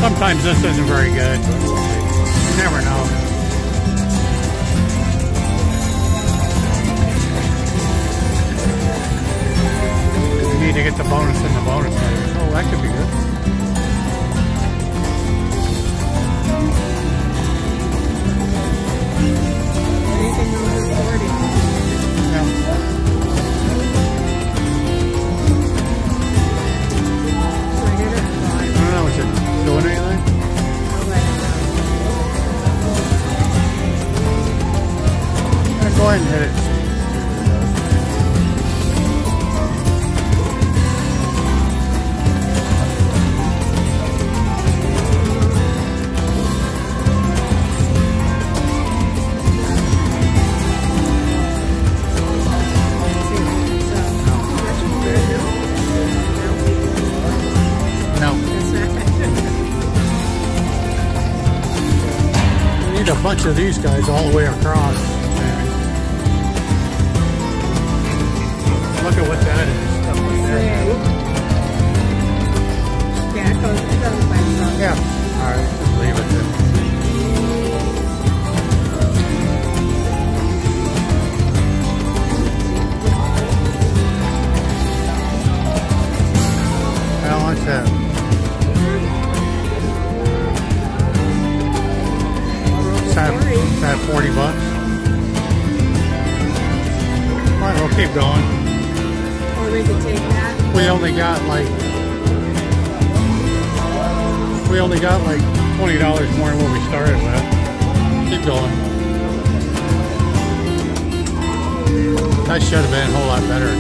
Sometimes this isn't very good, but you never know. You need to get the bonus in the bonus items. Oh, that could be good. Anything over 40. Yeah. So I hit it. I don't know, is it doing anything? I'll let it Yeah, go ahead and hit it. A bunch of these guys all the way across. Maybe. Look at what that is. Stuff like that. Yeah, it goes by itself. Yeah. All right, just leave it there. How much that? Is that 40 bucks? Alright, we'll keep going. Or we could take that. We only got like $20 more than what we started with. Keep going. That should have been a whole lot better.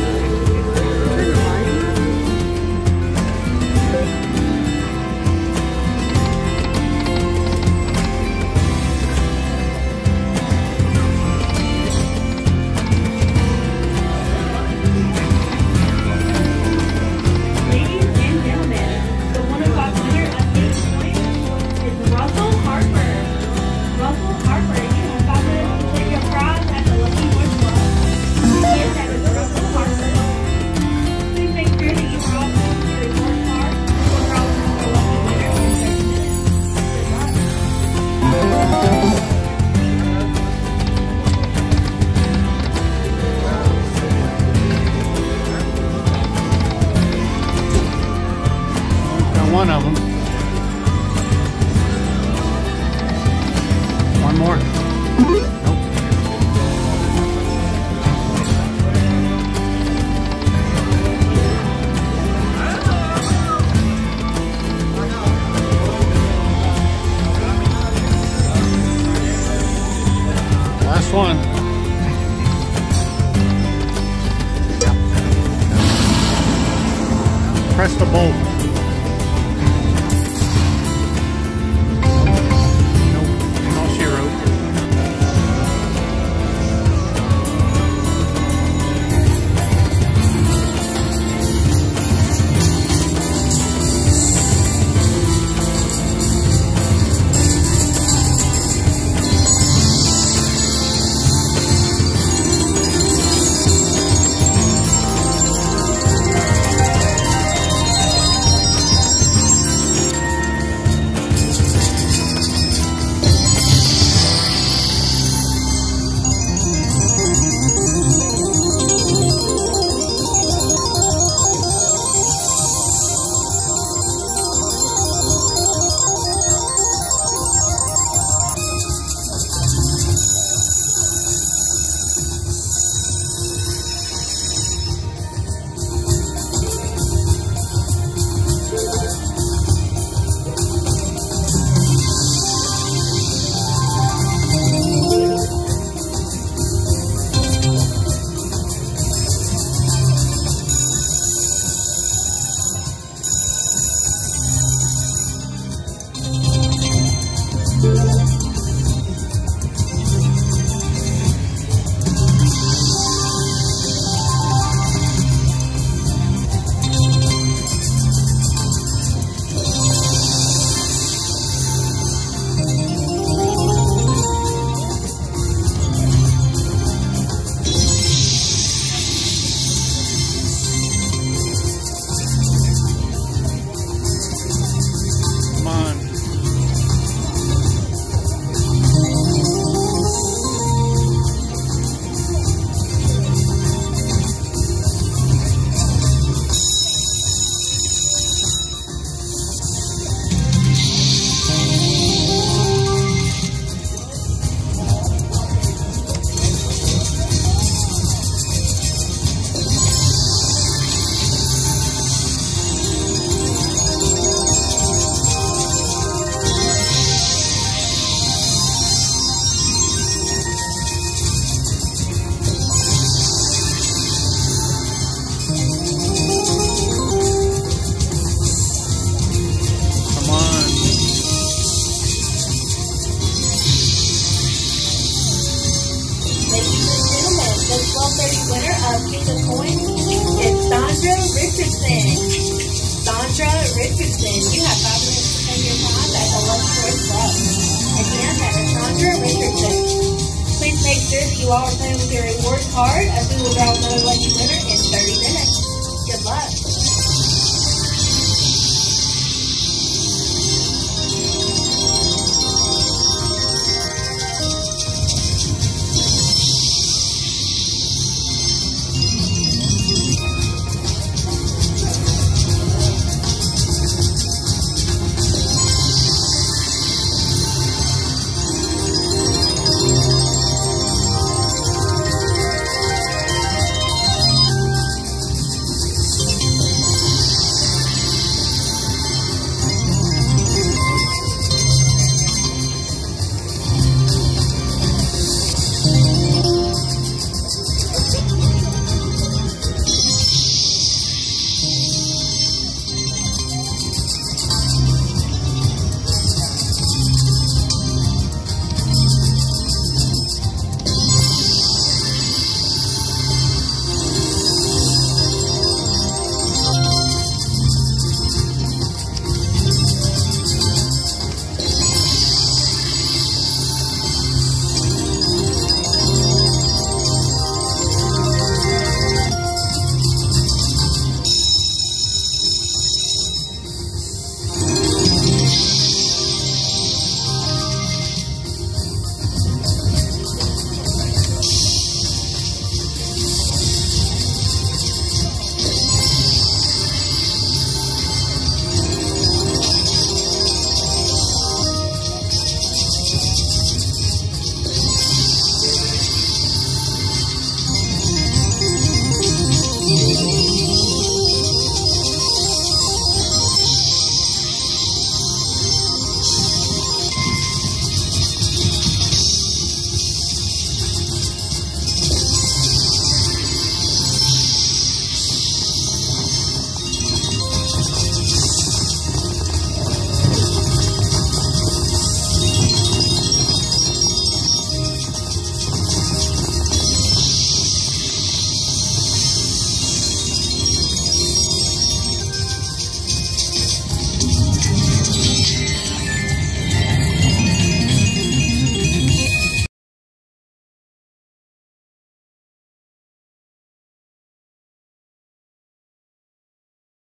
One of them. One more. Nope. Last one. Press the bolt. and Alexandra Richardson. Please make sure that you all return with your reward card as we will draw another lucky winner in 30 minutes. Good luck.